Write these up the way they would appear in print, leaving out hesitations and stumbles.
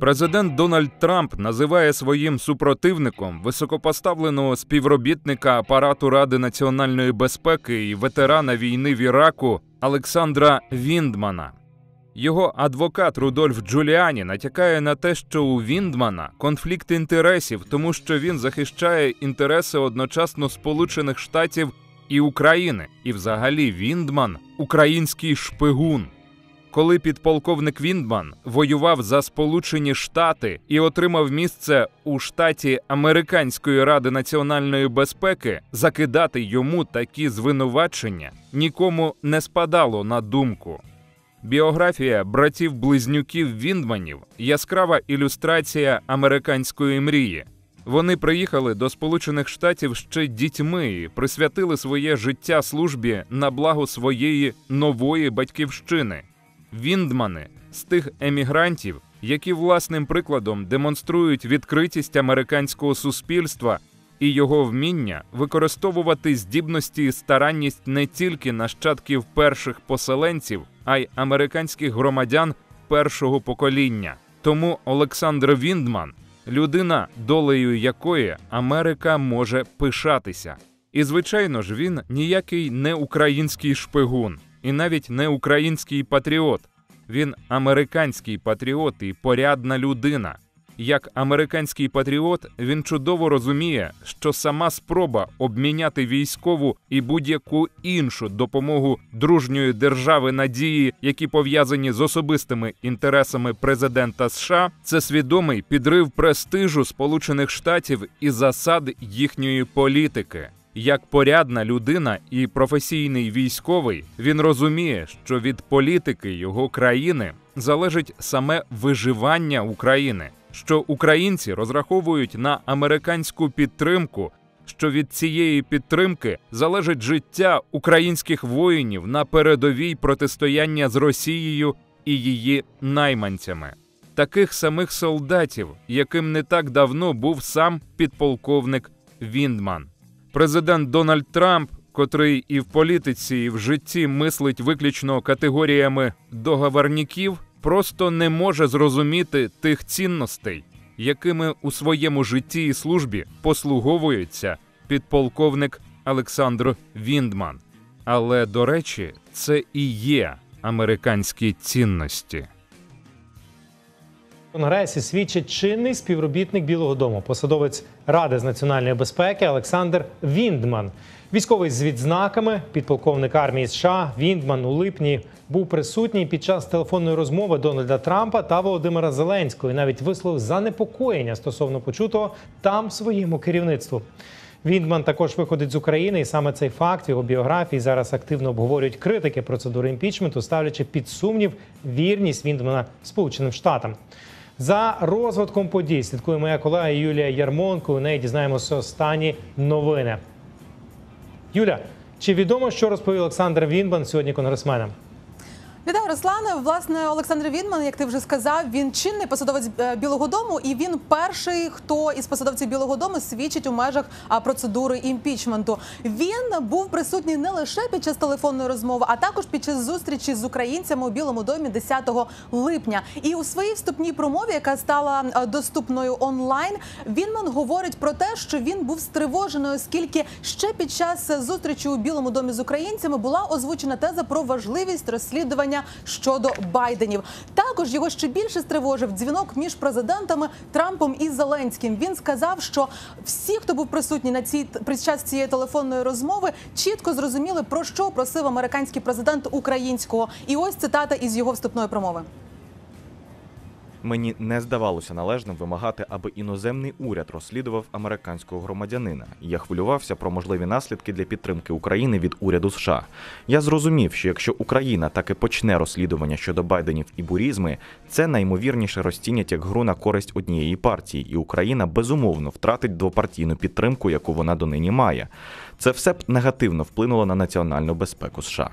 Президент Дональд Трамп називає своїм супротивником високопоставленого співробітника апарату Ради національної безпеки і ветерана війни в Іраку Олександра Віндмана. Його адвокат Рудольф Джуліані натякає на те, що у Віндмана конфлікт інтересів, тому що він захищає інтереси одночасно Сполучених Штатів і України. І взагалі Віндман – український шпигун. Коли підполковник Віндман воював за Сполучені Штати і отримав місце у штаті Американської Ради національної безпеки, закидати йому такі звинувачення нікому не спадало на думку. Біографія братів-близнюків Віндманів – яскрава ілюстрація американської мрії. Вони приїхали до Сполучених Штатів ще дітьми і присвятили своє життя службі на благо своєї нової батьківщини. Віндмани – з тих емігрантів, які власним прикладом демонструють відкритість американського суспільства і його вміння використовувати здібності і старанність не тільки нащадків перших поселенців, а й американських громадян першого покоління. Тому Олександр Віндман – людина, долею якої Америка може пишатися. І, звичайно ж, він ніякий не український шпигун. І навіть не український патріот. Він американський патріот і порядна людина. Як американський патріот, він чудово розуміє, що сама спроба обміняти військову і будь-яку іншу допомогу дружньої держави на дії, які пов'язані з особистими інтересами президента США, це свідомий підрив престижу Сполучених Штатів і засад їхньої політики. Як порядна людина і професійний військовий, він розуміє, що від політики його країни залежить саме виживання України, що українці розраховують на американську підтримку, що від цієї підтримки залежить життя українських воїнів на передовій протистояння з Росією і її найманцями. Таких самих солдатів, яким не так давно був сам підполковник Віндман. Президент Дональд Трамп, котрий і в політиці, і в житті мислить виключно категоріями договорняків, просто не може зрозуміти тих цінностей, якими у своєму житті і службі послуговується підполковник Олександр Віндман. Але, до речі, це і є американські цінності. В Конгресі свідчить чинний співробітник Білого дому, посадовець Ради з національної безпеки Олександр Віндман. Військовий з відзнаками, підполковник армії США, Віндман у липні був присутній під час телефонної розмови Дональда Трампа та Володимира Зеленського і навіть висловив занепокоєння стосовно почутого там своєму керівництву. Віндман також виходить з України, і саме цей факт в його біографії зараз активно обговорюють критики процедури імпічменту, ставлячи під сумнів вірність Віндмана Сполученим Штатам. За розвитком подій слідкує моя колега Юлія Ярмонко. У неї дізнаємося останні новини. Юля, чи відомо, що розповів Олександр Віндман сьогодні конгресменам? Вітаю, Руслане. Власне, Олександр Віндман, як ти вже сказав, він чинний посадовець Білого дому, і він перший, хто із посадовців Білого дому свідчить у межах процедури імпічменту. Він був присутній не лише під час телефонної розмови, а також під час зустрічі з українцями у Білому домі 10 липня. І у своїй вступній промові, яка стала доступною онлайн, Віндман говорить про те, що він був стривожений, оскільки ще під час зустрічі у Білому домі з українцями була озвучена теза про важливість розслідування щодо Байденів. Також його ще більше стривожив дзвінок між президентами Трампом і Зеленським. Він сказав, що всі, хто був присутній під час цієї телефонної розмови, чітко зрозуміли, про що просив американський президент українського. І ось цитата із його вступної промови. Мені не здавалося належним вимагати, аби іноземний уряд розслідував американського громадянина. Я хвилювався про можливі наслідки для підтримки України від уряду США. Я зрозумів, що якщо Україна таки почне розслідування щодо Байденів і бурізми, це найімовірніше розцінять як гру на користь однієї партії, і Україна безумовно втратить двопартійну підтримку, яку вона донині має. Це все б негативно вплинуло на національну безпеку США.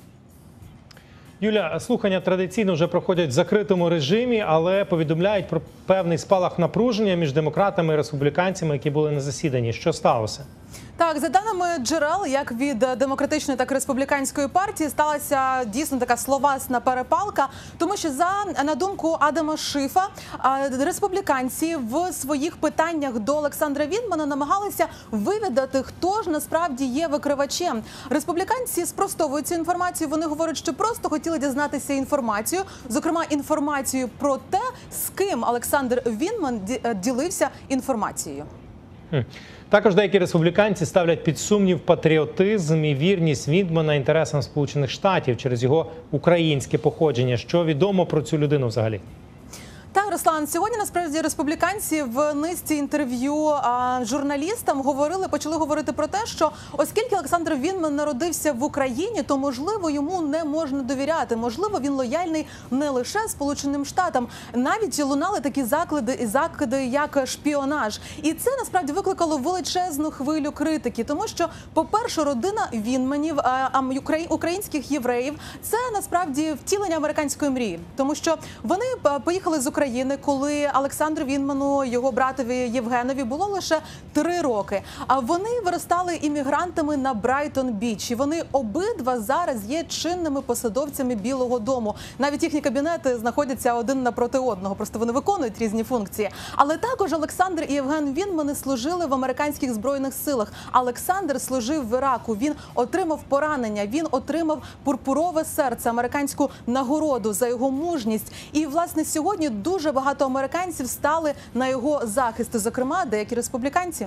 Юля, слухання традиційно вже проходять в закритому режимі, але повідомляють про певний спалах напруження між демократами і республіканцями, які були на засіданні. Що сталося? Так, за даними джерел, як від демократичної, так і республіканської партії, сталася дійсно така словесна перепалка, тому що на думку Адама Шифа, республіканці в своїх питаннях до Олександра Віндмана намагалися вивідати, хто ж насправді є викривачем. Республіканці спростовують цю інформацію. Вони говорять, що просто хотіли дізнатися інформацію, зокрема інформацію про те, з ким Олександр Віндман ділився інформацією. Також деякі республіканці ставлять під сумнів патріотизм і вірність Віндмана інтересам Сполучених Штатів через його українське походження. Що відомо про цю людину взагалі? Так, Руслан, сьогодні насправді республіканці в низці інтерв'ю журналістам почали говорити про те, що оскільки Олександр Віндман народився в Україні, то, можливо, йому не можна довіряти. Можливо, він лояльний не лише Сполученим Штатам. Навіть лунали такі закиди, як шпіонаж. І це, насправді, викликало величезну хвилю критики. Тому що, по-перше, родина Віндманів, українських євреїв, це, насправді, втілення американської мрії. Тому що вони поїхали з України, коли Олександру Віндману, його братові Євгенові було лише 3 роки. А вони виростали іммігрантами на Брайтон-Біч. І вони обидва зараз є чинними посадовцями Білого дому. Навіть їхні кабінети знаходяться один напроти одного. Просто вони виконують різні функції. Але також Олександр і Євген Віндмани служили в американських збройних силах. Олександр служив в Іраку. Він отримав поранення. Він отримав пурпурове серце, американську нагороду за його мужність. І, власне, сьогодні дуже багато американців стали на його захист, зокрема, деякі республіканці.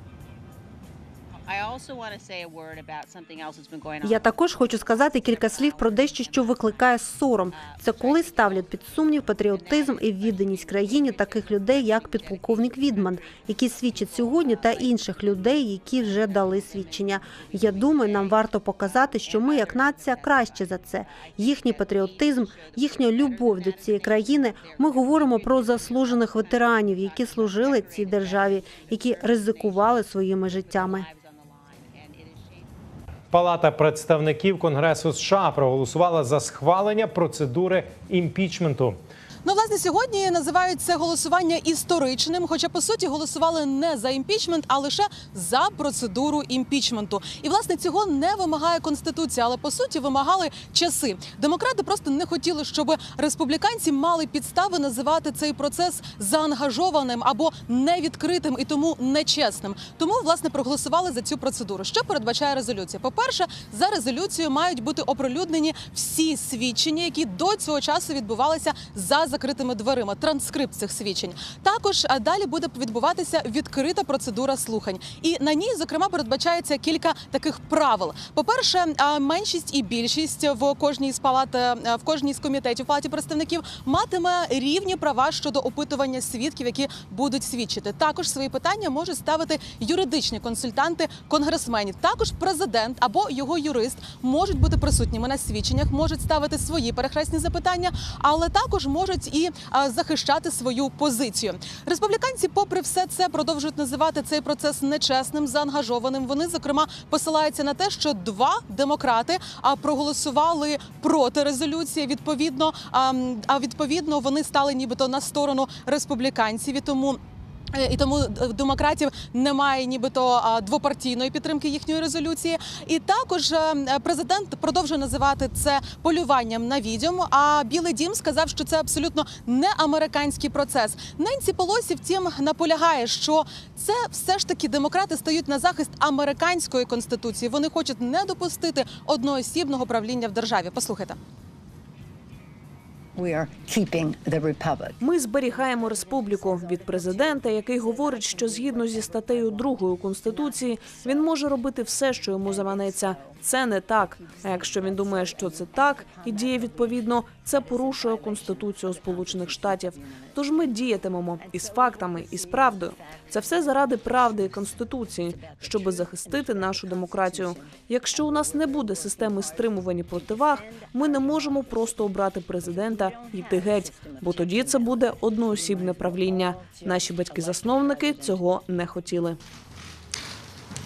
Я також хочу сказати кілька слів про дещо, що викликає сором. Це коли ставлять під сумнів патріотизм і відданість країні таких людей, як підполковник Віндман, які свідчать сьогодні, та інших людей, які вже дали свідчення. Я думаю, нам варто показати, що ми, як нація, краще за це. Їхній патріотизм, їхня любов до цієї країни. Ми говоримо про заслужених ветеранів, які служили цій державі, які ризикували своїми життями. Палата представників Конгресу США проголосувала за схвалення процедури імпічменту. Ну, власне, сьогодні називають це голосування історичним, хоча, по суті, голосували не за імпічмент, а лише за процедуру імпічменту. І, власне, цього не вимагає Конституція, але, по суті, вимагали часи. Демократи просто не хотіли, щоб республіканці мали підстави називати цей процес заангажованим або невідкритим і тому нечесним. Тому, власне, проголосували за цю процедуру. Що передбачає резолюція? По-перше, за резолюцією мають бути оприлюднені всі свідчення, які до цього часу відбувалися за закритими дверима, транскрипт цих свідчень. Також далі буде відбуватися відкрита процедура слухань. І на ній, зокрема, передбачається кілька таких правил. По-перше, меншість і більшість в кожній з комітетів Палаті представників матиме рівні права щодо опитування свідків, які будуть свідчити. Також свої питання можуть ставити юридичні консультанти конгресменів. Також президент або його юрист можуть бути присутніми на свідченнях, можуть ставити свої перехресні запитання, але також можуть і захищати свою позицію. Республіканці, попри все це, продовжують називати цей процес нечесним, заангажованим. Вони, зокрема, посилаються на те, що 2 демократи проголосували проти резолюції. Відповідно, вони стали нібито на сторону республіканців. І тому демократів немає нібито двопартійної підтримки їхньої резолюції. І також президент продовжує називати це полюванням на відьом, а Білий дім сказав, що це абсолютно не американський процес. Ненсі Пелосі, втім, наполягає, що це все ж таки демократи стають на захист американської конституції. Вони хочуть не допустити одноосібного правління в державі. Послухайте. Ми зберігаємо республіку від президента, який говорить, що згідно зі статтею 2 Конституції він може робити все, що йому заманеться. Це не так. А якщо він думає, що це так і діє відповідно, це порушує Конституцію Сполучених Штатів. Тож ми діятимемо із фактами, і з правдою. Це все заради правди і Конституції, щоб захистити нашу демократію. Якщо у нас не буде системи стримувань і противаг, ми не можемо просто обрати президента і йти геть, бо тоді це буде одноосібне правління. Наші батьки-засновники цього не хотіли.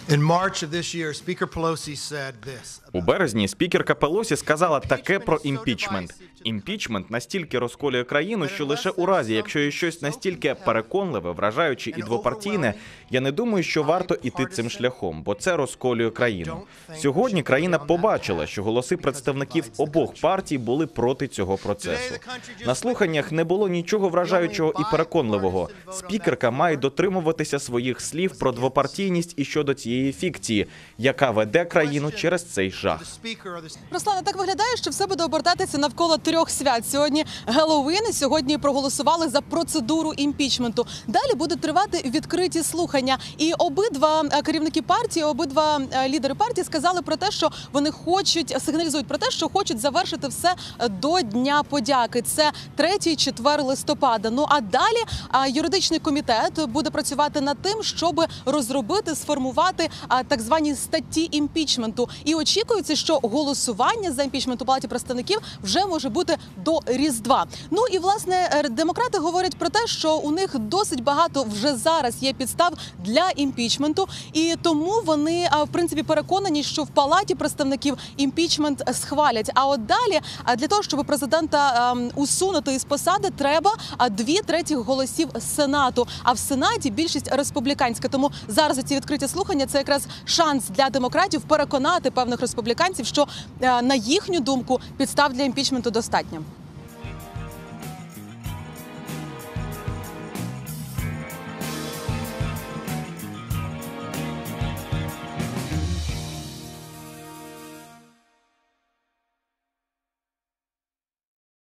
In March of this year, Speaker Pelosi said this. У березні спікерка Пелосі сказала таке про імпічмент. Імпічмент настільки розколює країну, що лише у разі, якщо є щось настільки переконливе, вражаюче і двопартійне, я не думаю, що варто іти цим шляхом, бо це розколює країну. Сьогодні країна побачила, що голоси представників обох партій були проти цього процесу. На слуханнях не було нічого вражаючого і переконливого. Спікерка має дотримуватися своїх слів про двопартійність і щодо цієї фікції, яка веде країну через цей жах. Руслане, так виглядає, що все буде обертатися навколо трьох свят. Сьогодні Геловін, сьогодні проголосували за процедуру імпічменту. Далі будуть тривати відкриті слухання. І обидва керівники партії, обидва лідери партії сказали про те, що вони сигналізують про те, що хочуть завершити все до Дня подяки. Це 3-4 листопада. Ну а далі юридичний комітет буде працювати над тим, щоб розробити, сформувати так звані статті імпічменту. І очікується, що голосування за імпічмент у Палаті представників вже може бути до Різдва. Ну і, власне, демократи говорять про те, що у них досить багато вже зараз є підстав для імпічменту. І тому вони, в принципі, переконані, що в Палаті представників імпічмент схвалять. А от далі, для того, щоб президента усунути із посади, треба 2/3 голосів Сенату. А в Сенаті більшість республіканська. Тому зараз ці відкриті слухання – це якраз шанс для демократів переконати певних республіканців, що, на їхню думку, підстав для імпічменту достатньо.